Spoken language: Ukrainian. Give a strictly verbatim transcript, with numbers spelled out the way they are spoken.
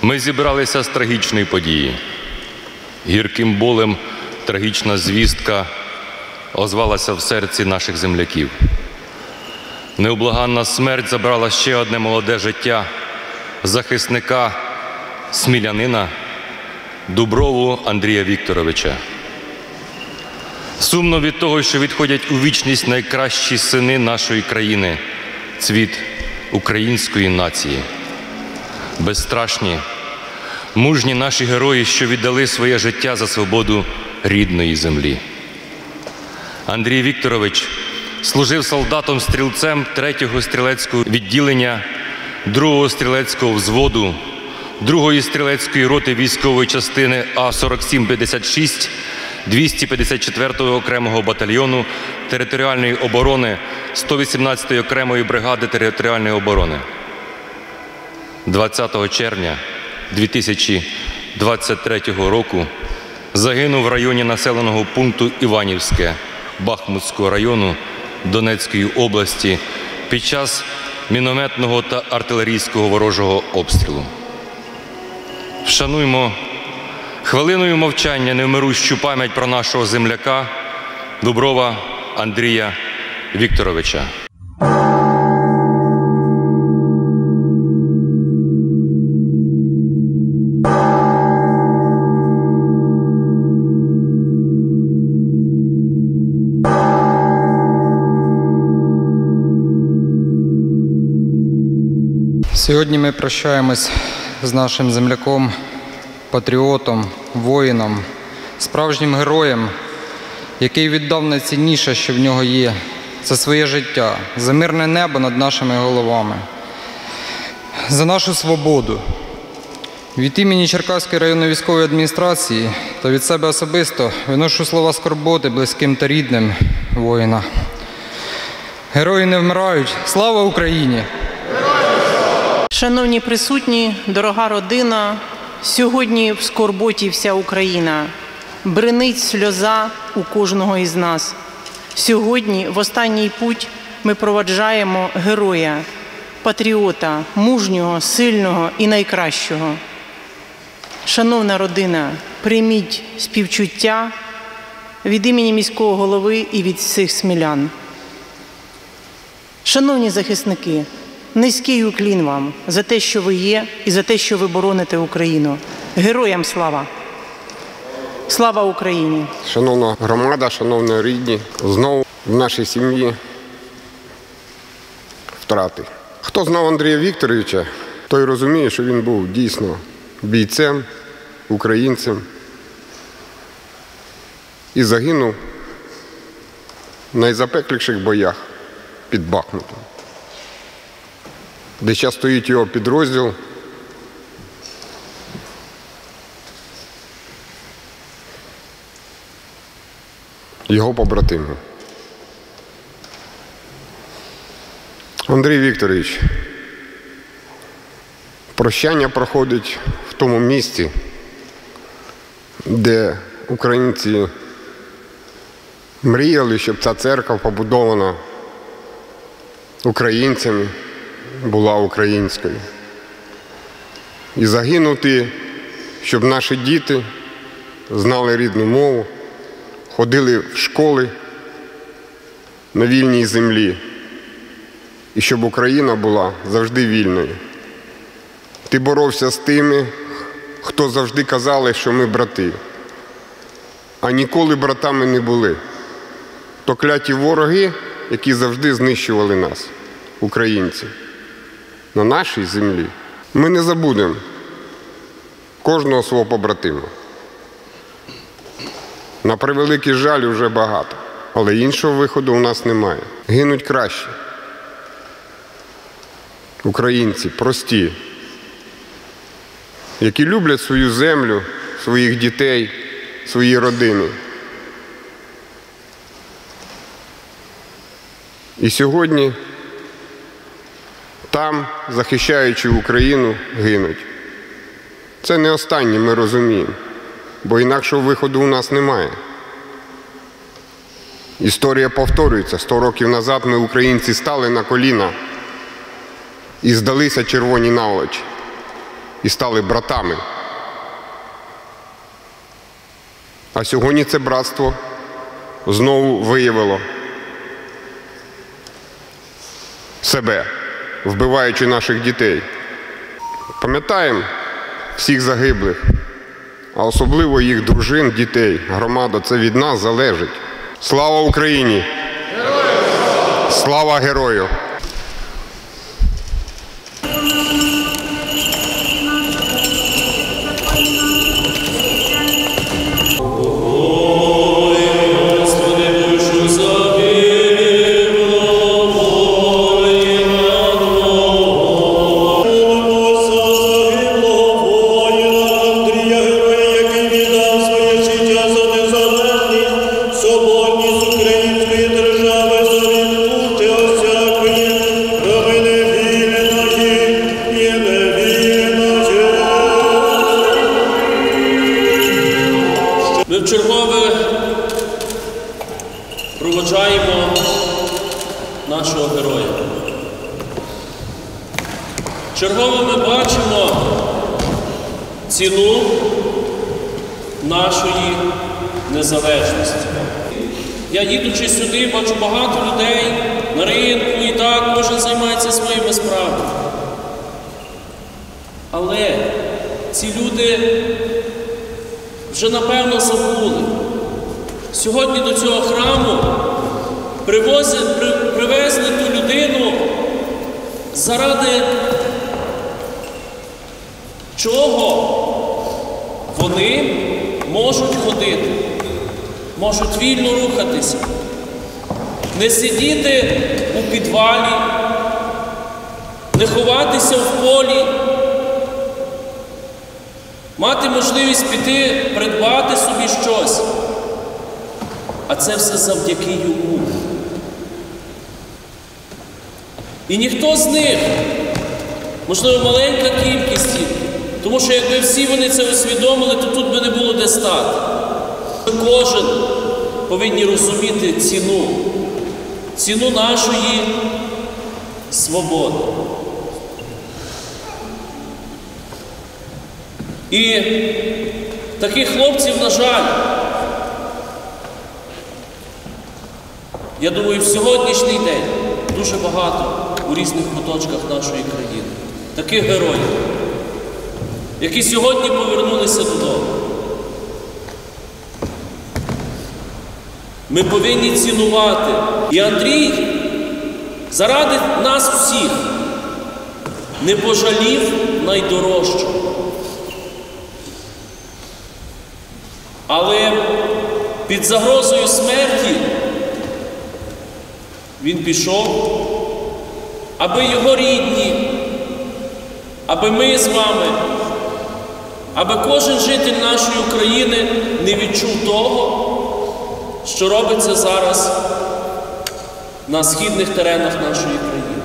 Ми зібралися з трагічної події. Гірким болем трагічна звістка озвалася в серці наших земляків. Необлаганна смерть забрала ще одне молоде життя захисника, смілянина Дуброву Андрія Вікторовича. Сумно від того, що відходять у вічність найкращі сини нашої країни, цвіт української нації. Безстрашні, мужні наші герої, що віддали своє життя за свободу рідної землі. Андрій Вікторович служив солдатом-стрілцем третього стрілецького відділення другого стрілецького взводу другої стрілецької роти військової частини А сорок сім п'ятдесят шість двісті п'ятдесят четвертого окремого батальйону територіальної оборони сто вісімнадцятої окремої бригади територіальної оборони. двадцятого червня дві тисячі двадцять третього року загинув в районі населеного пункту Іванівське Бахмутського району Донецької області під час мінометного та артилерійського ворожого обстрілу. Вшануймо хвилиною мовчання невмирущу пам'ять про нашого земляка Дуброва Андрія Вікторовича. Сьогодні ми прощаємось з нашим земляком, патріотом, воїном, справжнім героєм, який віддав найцінніше, що в нього є – це своє життя, за мирне небо над нашими головами, за нашу свободу. Від імені Черкаської районної військової адміністрації та від себе особисто виношу слова скорботи близьким та рідним воїна. Герої не вмирають. Слава Україні! Шановні присутні, дорога родина, сьогодні в скорботі вся Україна. Бринить сльоза у кожного із нас. Сьогодні в останній путь ми проваджаємо героя, патріота, мужнього, сильного і найкращого. Шановна родина, прийміть співчуття від імені міського голови і від всіх смілян. Шановні захисники, низький уклін вам за те, що ви є, і за те, що ви бороните Україну. Героям слава! Слава Україні! Шановна громада, шановні рідні, знову в нашій сім'ї втрати. Хто знав Андрія Вікторовича, той розуміє, що він був дійсно бійцем, українцем і загинув в найзапекліших боях під Бахмутом, де зараз стоїть його підрозділ. Його побратими. Андрій Вікторович, прощання проходить в тому місці, де українці мріяли, щоб ця церква, побудована українцями, була українською. І загинути, щоб наші діти знали рідну мову, ходили в школи на вільній землі, і щоб Україна була завжди вільною. Ти боровся з тими, хто завжди казали, що ми брати, а ніколи братами не були. То кляті вороги, які завжди знищували нас, українців, на нашій землі. Ми не забудемо кожного свого побратима. На превеликий жаль, вже багато, але іншого виходу у нас немає. Гинуть краще. Українці прості, які люблять свою землю, своїх дітей, свої родини. І сьогодні там, захищаючи Україну, гинуть. Це не останнє, ми розуміємо, бо інакшого виходу у нас немає. Історія повторюється. Сто років назад ми, українці, стали на коліна і здалися червоній наволочі. і стали братами. А сьогодні це братство знову виявило себе, вбиваючи наших дітей. Пам'ятаємо всіх загиблих, а особливо їх дружин, дітей. Громада, це від нас залежить. Слава Україні! Слава герою! Ми вчергове проводжаємо нашого героя. Чергово ми бачимо ціну нашої незалежності. Я, їдучи сюди, бачу багато людей на ринку, і так, кожен займається своїми справами. Але ці люди вже, напевно, забули. Сьогодні до цього храму привозили, при, привезли ту людину, заради чого вони можуть ходити, можуть вільно рухатися, не сидіти у підвалі, не ховатися в полі, мати можливість піти, придбати собі щось. А це все завдяки йому. І ніхто з них, можливо, маленька кількість, тому що якби всі вони це усвідомили, то тут би не було де стати. Ми кожен повинні розуміти ціну, ціну нашої свободи. І таких хлопців, на жаль, я думаю, в сьогоднішній день дуже багато у різних куточках нашої країни. Таких героїв, які сьогодні повернулися додому. Ми повинні цінувати. І Андрій заради нас всіх не пожалів найдорожчого. Але під загрозою смерті він пішов, аби його рідні, аби ми з вами, аби кожен житель нашої України не відчув того, що робиться зараз на східних теренах нашої країни.